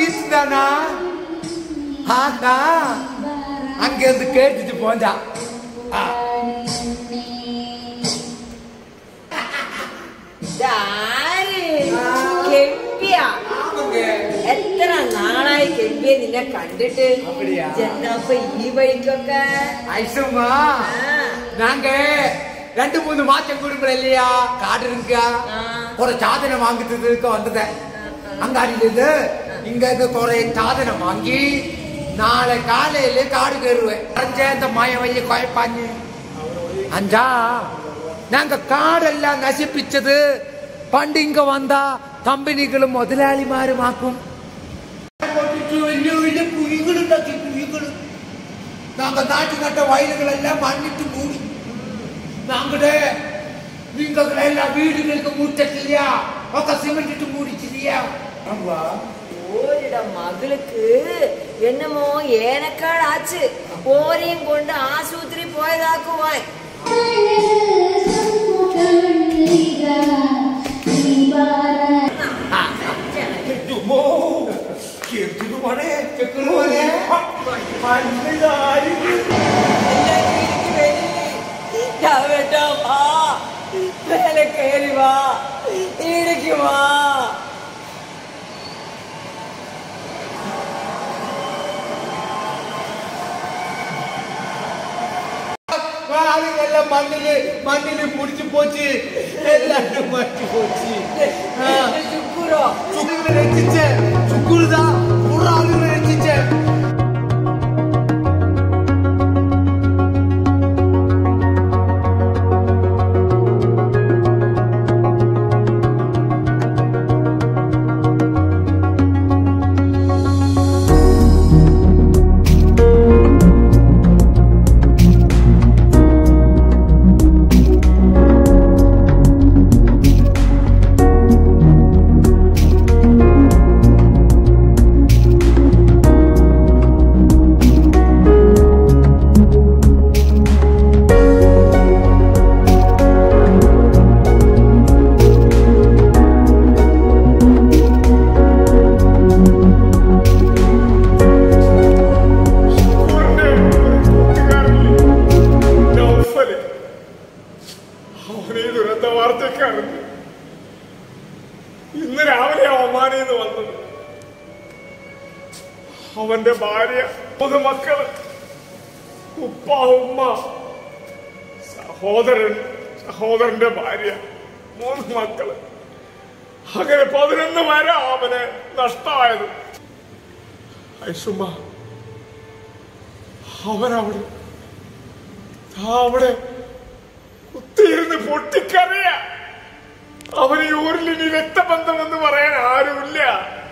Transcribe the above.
வீட்டுதானா? ஆனா அங்க இருந்து கேட்டுட்டு போந்தா. എത്ര നാളായി കെമ്പിയെ നിന്നെ കണ്ടിട്ട്. എന്താപ്പ ഈ വഴിക്കൊക്കെ? ஐசுமா நாங்க 2-3 மாசம் குடும்பம் இல்லையா காடு இருக்கா ஒரு சாதனை வாங்கிட்டு வந்ததேன். அங்காடியிலிருந்து இங்க குறை சாதனை வாங்கி நாளை காலையில காடு கேறுவேன். அந்த மய வழிய குழப்பாஞ்சு அஞ்சா நாங்க காடெல்லாம் நசிப்பிச்சது പണ്ട് ഇങ്ങ വന്ന കമ്പനികളും മുതലാളിമാരുമാക്കും. நாங்க நாட்டு நட்ட வயல்களெல்லாம் மண்ணிட்டு மூடி நீங்களெல்லாம் வீடுகளுக்கு மூட்டலையா சிமெண்ட் மூடிச்சியா? ஓரிட மகளுக்கு என்னமோ ஏனக்கால் ஆச்சு. ஓரையும் கொண்டு ஆஸ்பத்திரி போயதாக்குவாய். மண்ணில் முடிச்சு போச்சு. எல்லாரும் மாற்றி போச்சு. சுக்குரு ரசிச்சேன். சுக்குருதான் ஒரு ஆளு ரசிச்சேன். ഇന്ന് രാവിലെ ഒമാനിന്ന് വന്നത്. അവന്റെ ഭാര്യ, 3 മക്കള്, ഉപ്പ, ഉമ്മ, സഹോദരന്റെ ഭാര്യ, 3 മക്കള്. അങ്ങനെ 11 വരെ അവനെ നഷ്ടമായത്. ഐഷുമ്മ അവനവിടെ കുത്തിയിരുന്ന് പൊട്ടിക്കറിയ. അവന് ഊരിൽ ഇനി രക്തബന്ധമെന്ന് പറയാൻ ആരുമില്ല.